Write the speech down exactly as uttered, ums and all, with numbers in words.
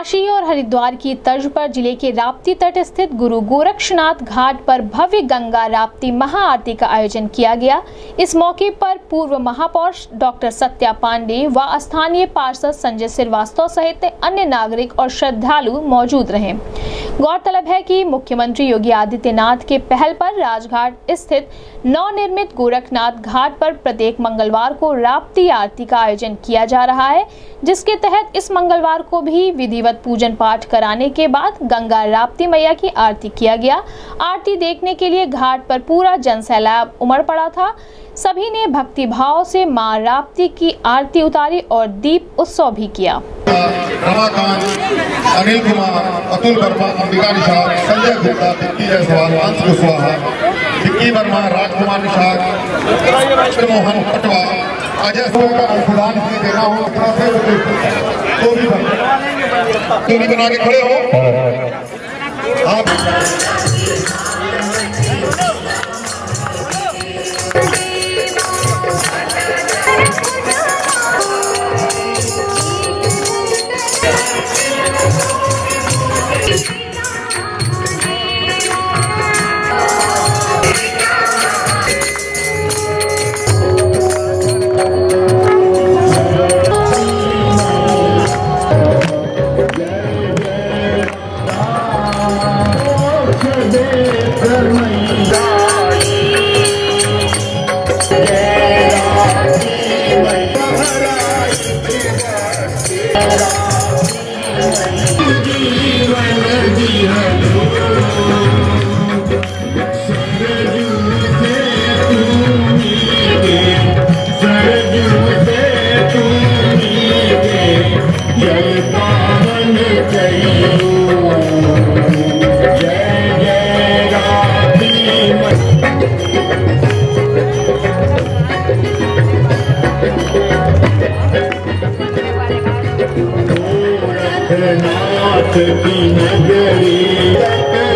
काशी और हरिद्वार की तर्ज पर जिले के राप्ती तट स्थित गुरु गोरक्षनाथ घाट पर भव्य गंगा राप्ती महाआरती का आयोजन किया गया। इस मौके पर पूर्व महापौर डॉक्टर सत्या पांडे व स्थानीय पार्षद संजय श्रीवास्तव सहित अन्य नागरिक और श्रद्धालु मौजूद रहे। गौरतलब है कि मुख्यमंत्री योगी आदित्यनाथ के पहल पर राजघाट स्थित नवनिर्मित गोरखनाथ घाट पर प्रत्येक मंगलवार को राप्ती आरती का आयोजन किया जा रहा है, जिसके तहत इस मंगलवार को भी विधिवत पूजन पाठ कराने के बाद गंगा राप्ती मैया की आरती किया गया। आरती देखने के लिए घाट पर पूरा जनसैलाब उमड़ पड़ा था। सभी ने भक्ति भाव से मां राप्ती की आरती उतारी और दीप उत्सव भी किया। रमाकांत, अनिल कुमार, अतुल वर्मा, अंबिका निषाद, संजय गुप्ता, विक्की जायसवाल, अंश कुशवाहा, विक्की वर्मा, राजकुमार निषाद, मोहन पटवा, अजय सोल का अंशदान भी देना हो तो भी तो भी बना के खड़े हो आप। नाथ की नगरी